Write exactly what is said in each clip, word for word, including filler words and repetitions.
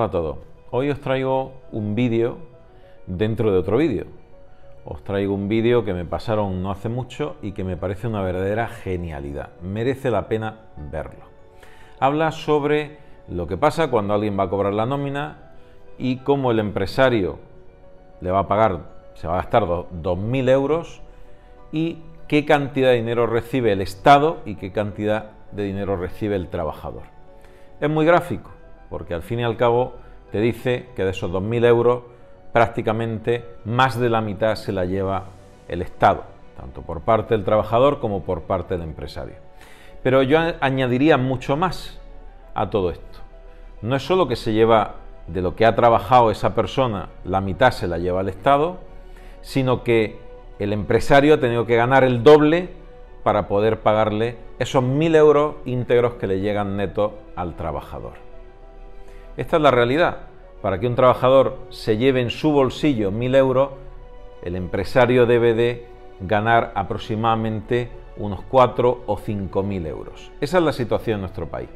a todos. Hoy os traigo un vídeo dentro de otro vídeo. Os traigo un vídeo que me pasaron no hace mucho y que me parece una verdadera genialidad. Merece la pena verlo. Habla sobre lo que pasa cuando alguien va a cobrar la nómina y cómo el empresario le va a pagar, se va a gastar dos mil euros y qué cantidad de dinero recibe el Estado y qué cantidad de dinero recibe el trabajador. Es muy gráfico, porque al fin y al cabo te dice que de esos dos mil euros prácticamente más de la mitad se la lleva el Estado, tanto por parte del trabajador como por parte del empresario. Pero yo añadiría mucho más a todo esto. No es solo que se lleva de lo que ha trabajado esa persona, la mitad se la lleva el Estado, sino que el empresario ha tenido que ganar el doble para poder pagarle esos mil euros íntegros que le llegan netos al trabajador. Esta es la realidad. Para que un trabajador se lleve en su bolsillo mil euros, el empresario debe de ganar aproximadamente unos cuatro o cinco mil euros. Esa es la situación en nuestro país.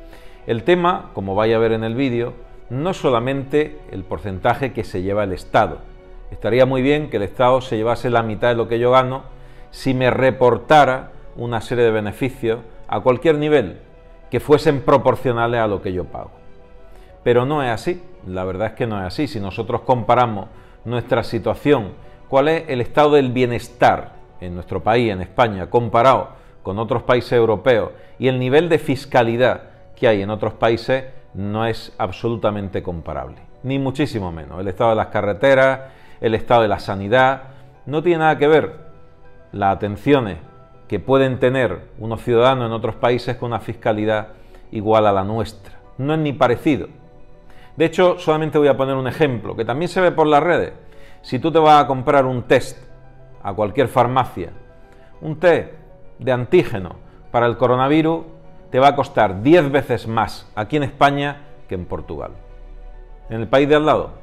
El tema, como vais a ver en el vídeo, no es solamente el porcentaje que se lleva el Estado. Estaría muy bien que el Estado se llevase la mitad de lo que yo gano si me reportara una serie de beneficios a cualquier nivel que fuesen proporcionales a lo que yo pago. Pero no es así, la verdad es que no es así. Si nosotros comparamos nuestra situación, cuál es el estado del bienestar en nuestro país, en España, comparado con otros países europeos y el nivel de fiscalidad que hay en otros países, no es absolutamente comparable, ni muchísimo menos. El estado de las carreteras, el estado de la sanidad, no tiene nada que ver las atenciones que pueden tener unos ciudadanos en otros países con una fiscalidad igual a la nuestra. No es ni parecido. De hecho, solamente voy a poner un ejemplo, que también se ve por las redes. Si tú te vas a comprar un test a cualquier farmacia, un test de antígeno para el coronavirus, te va a costar diez veces más aquí en España que en Portugal. En el país de al lado,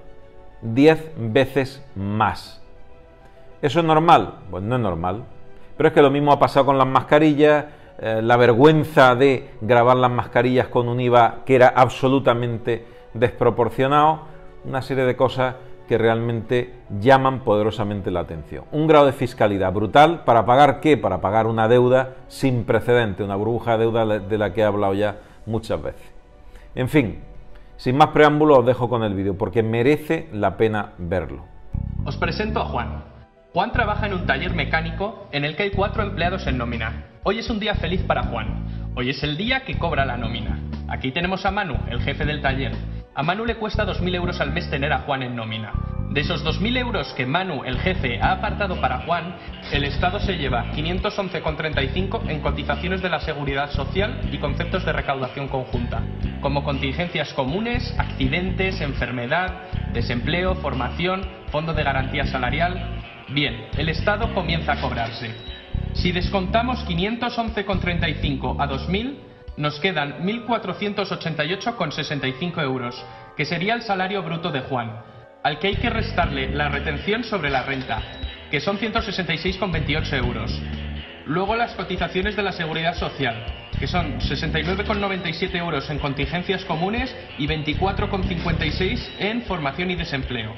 diez veces más. ¿Eso es normal? Pues no es normal. Pero es que lo mismo ha pasado con las mascarillas, eh, la vergüenza de grabar las mascarillas con un I V A que era absolutamente desproporcionado, una serie de cosas que realmente llaman poderosamente la atención. Un grado de fiscalidad brutal, ¿para pagar qué? Para pagar una deuda sin precedente, una burbuja de deuda de la que he hablado ya muchas veces. En fin, sin más preámbulos os dejo con el vídeo porque merece la pena verlo. Os presento a Juan. Juan trabaja en un taller mecánico en el que hay cuatro empleados en nómina. Hoy es un día feliz para Juan. Hoy es el día que cobra la nómina. Aquí tenemos a Manu, el jefe del taller. A Manu le cuesta dos mil euros al mes tener a Juan en nómina. De esos dos mil euros que Manu, el jefe, ha apartado para Juan, el Estado se lleva quinientos once coma treinta y cinco en cotizaciones de la Seguridad Social y conceptos de recaudación conjunta, como contingencias comunes, accidentes, enfermedad, desempleo, formación, fondo de garantía salarial. Bien, el Estado comienza a cobrarse. Si descontamos quinientos once coma treinta y cinco a dos mil, nos quedan mil cuatrocientos ochenta y ocho coma sesenta y cinco euros, que sería el salario bruto de Juan, al que hay que restarle la retención sobre la renta, que son ciento sesenta y seis coma veintiocho euros. Luego las cotizaciones de la Seguridad Social, que son sesenta y nueve coma noventa y siete euros en contingencias comunes y veinticuatro coma cincuenta y seis en formación y desempleo.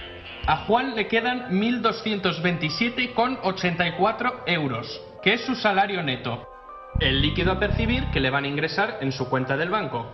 A Juan le quedan mil doscientos veintisiete coma ochenta y cuatro euros, que es su salario neto, el líquido a percibir que le van a ingresar en su cuenta del banco.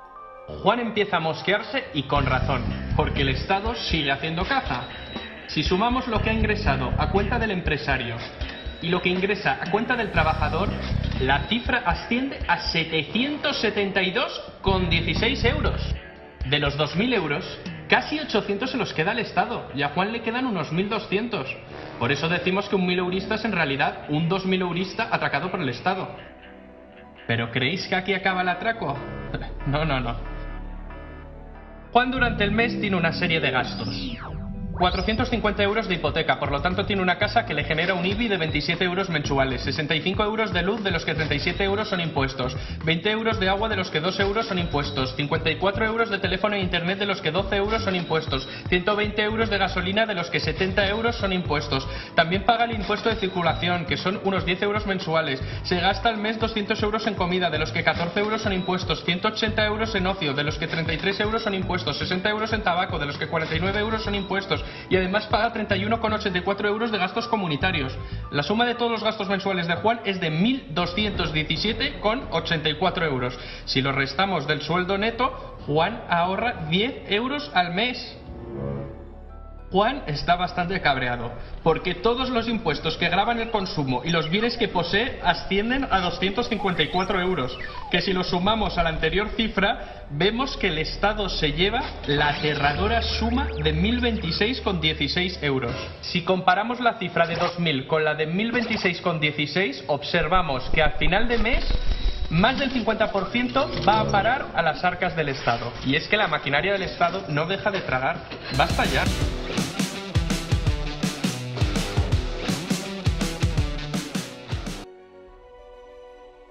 Juan empieza a mosquearse y con razón, porque el Estado sigue haciendo caja. Si sumamos lo que ha ingresado a cuenta del empresario y lo que ingresa a cuenta del trabajador, la cifra asciende a setecientos setenta y dos coma dieciséis euros. De los dos mil euros, casi ochocientos se los queda al Estado y a Juan le quedan unos mil doscientos. Por eso decimos que un mil eurista es en realidad un dos mil eurista atracado por el Estado. ¿Pero creéis que aquí acaba el atraco? No, no, no. Juan durante el mes tiene una serie de gastos. cuatrocientos cincuenta euros de hipoteca, por lo tanto tiene una casa que le genera un I B I de veintisiete euros mensuales, sesenta y cinco euros de luz de los que treinta y siete euros son impuestos, veinte euros de agua de los que dos euros son impuestos, cincuenta y cuatro euros de teléfono e internet de los que doce euros son impuestos, ciento veinte euros de gasolina de los que setenta euros son impuestos. También paga el impuesto de circulación, que son unos diez euros mensuales, se gasta al mes doscientos euros en comida, de los que catorce euros son impuestos, ciento ochenta euros en ocio, de los que treinta y tres euros son impuestos, sesenta euros en tabaco, de los que cuarenta y nueve euros son impuestos, y además paga treinta y uno con ochenta y cuatro euros de gastos comunitarios. La suma de todos los gastos mensuales de Juan es de mil doscientos diecisiete con ochenta y cuatro euros. Si lo restamos del sueldo neto, Juan ahorra diez euros al mes. Juan está bastante cabreado, porque todos los impuestos que gravan el consumo y los bienes que posee ascienden a doscientos cincuenta y cuatro euros, que si lo sumamos a la anterior cifra, vemos que el Estado se lleva la aterradora suma de mil veintiséis con dieciséis euros. Si comparamos la cifra de dos mil con la de mil veintiséis con dieciséis, observamos que al final de mes más del cincuenta por ciento va a parar a las arcas del Estado. Y es que la maquinaria del Estado no deja de tragar. ¡Basta ya!